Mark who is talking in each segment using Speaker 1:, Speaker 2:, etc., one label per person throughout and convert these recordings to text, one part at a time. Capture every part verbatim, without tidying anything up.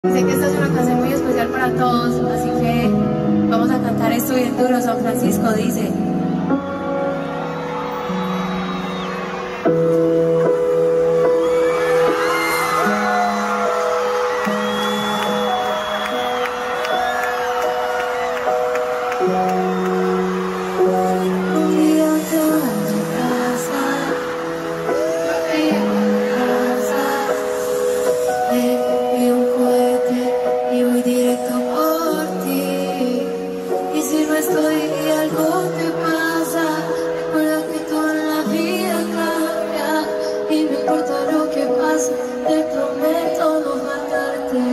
Speaker 1: Sé que esta es una canción muy especial para todos, así que vamos a cantar esto bien duro. San Francisco dice: un día te vas a casa, y a casa, me vi un cohete y voy directo por ti. Y si no estoy y algo te pasa, recuerda que todo en la vida cambia. Y no importa lo que pase, te prometo no faltarte.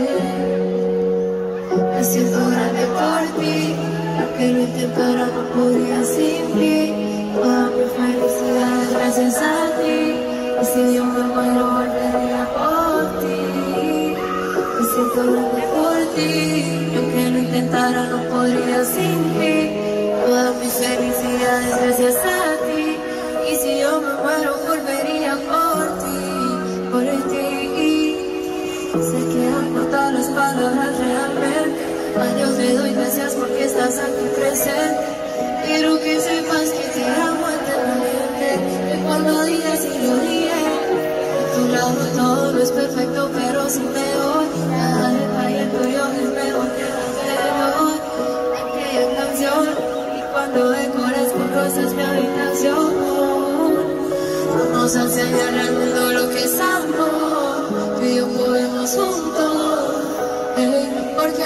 Speaker 1: Me siento grande por ti, aunque lo intentara no podría sin ti. Toda mi felicidad es gracias a ti. Y si yo me muero volvería por ti. Me siento grande por ti, y aunque lo intentara no podría sin ti. Toda mi felicidad es gracias a ti. Y si yo me muero volvería por ti, por ti. Sé que han cortado las palabras realmente. A Dios le doy gracias porque estás aquí presente. Quiero que sepas que te amo eternamente. Que cuando digas y lo dije, a tu lado todo no es perfecto, pero si te doy cada detalle tuyo es mejor que anterior. Aquella canción, y cuando decoras con rosas mi habitación, vamos a enseñarle al mundo lo que es amor. Tú y yo podemos juntos, hey, porque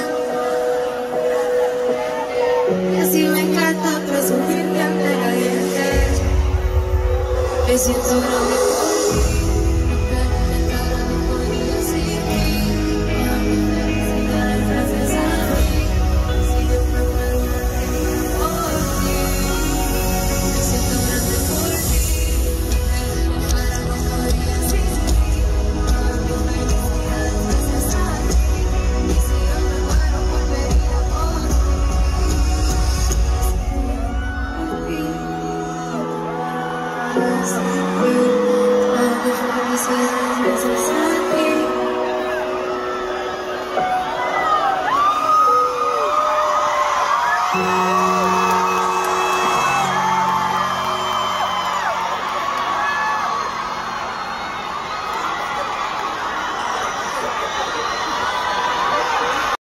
Speaker 1: y así me encanta presumirte ante la gente. Me siento grande por ti, nunca me intentara no podría sin ti. Toda mi felicidad es gracias a ti. Si yo me muero volvería por ti. Me siento grande por ti, nunca me intentara no podría sin ti. Toda mi felicidad es gracias a ti. Y si yo me muero volvería por ti. Gracias